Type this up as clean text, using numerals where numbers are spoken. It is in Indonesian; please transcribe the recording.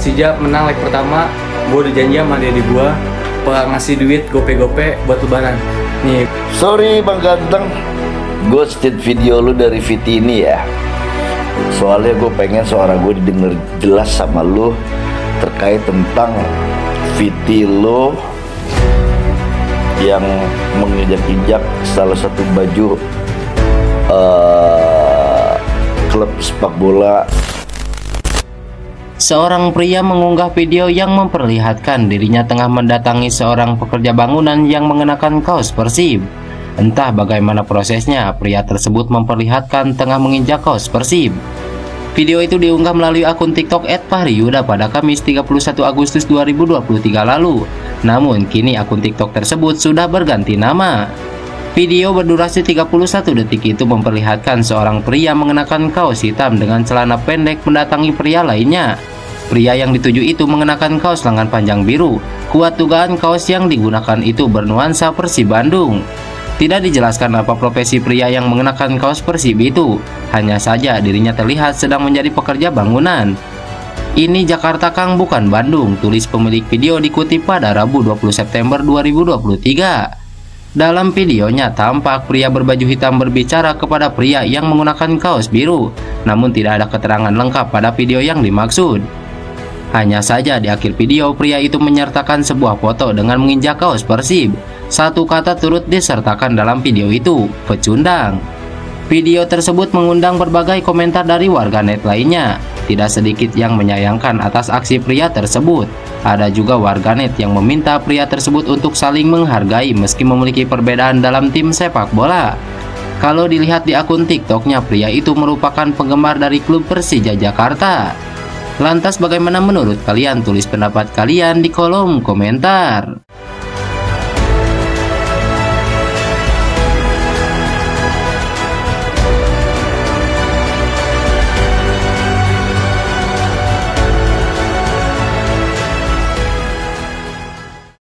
Persija menang leg pertama, gue udah janji sama Dedi gue ngasih duit gope-gope buat lebaran. Nih. Sorry Bang Ganteng, gue setit video lu dari VT ini ya. Soalnya gue pengen suara gue didengar jelas sama lu terkait tentang VT lu yang menginjak-injak salah satu baju klub sepak bola. Seorang pria mengunggah video yang memperlihatkan dirinya tengah mendatangi seorang pekerja bangunan yang mengenakan kaos Persib. Entah bagaimana prosesnya, pria tersebut memperlihatkan tengah menginjak kaos Persib. Video itu diunggah melalui akun TikTok @fahriyuda pada Kamis 31 Agustus 2023 lalu. Namun kini akun TikTok tersebut sudah berganti nama. Video berdurasi 31 detik itu memperlihatkan seorang pria mengenakan kaos hitam dengan celana pendek mendatangi pria lainnya. Pria yang dituju itu mengenakan kaos lengan panjang biru. Kuat dugaan kaos yang digunakan itu bernuansa Persib Bandung. Tidak dijelaskan apa profesi pria yang mengenakan kaos Persib itu. Hanya saja dirinya terlihat sedang menjadi pekerja bangunan. Ini Jakarta Kang, bukan Bandung, tulis pemilik video dikutip pada Rabu 20 September 2023. Dalam videonya tampak pria berbaju hitam berbicara kepada pria yang menggunakan kaos biru. Namun tidak ada keterangan lengkap pada video yang dimaksud. Hanya saja di akhir video pria itu menyertakan sebuah foto dengan menginjak kaos Persib. Satu kata turut disertakan dalam video itu, pecundang. Video tersebut mengundang berbagai komentar dari warganet lainnya. Tidak sedikit yang menyayangkan atas aksi pria tersebut. Ada juga warganet yang meminta pria tersebut untuk saling menghargai meski memiliki perbedaan dalam tim sepak bola. Kalau dilihat di akun TikToknya, pria itu merupakan penggemar dari klub Persija Jakarta. Lantas bagaimana menurut kalian? Tulis pendapat kalian di kolom komentar.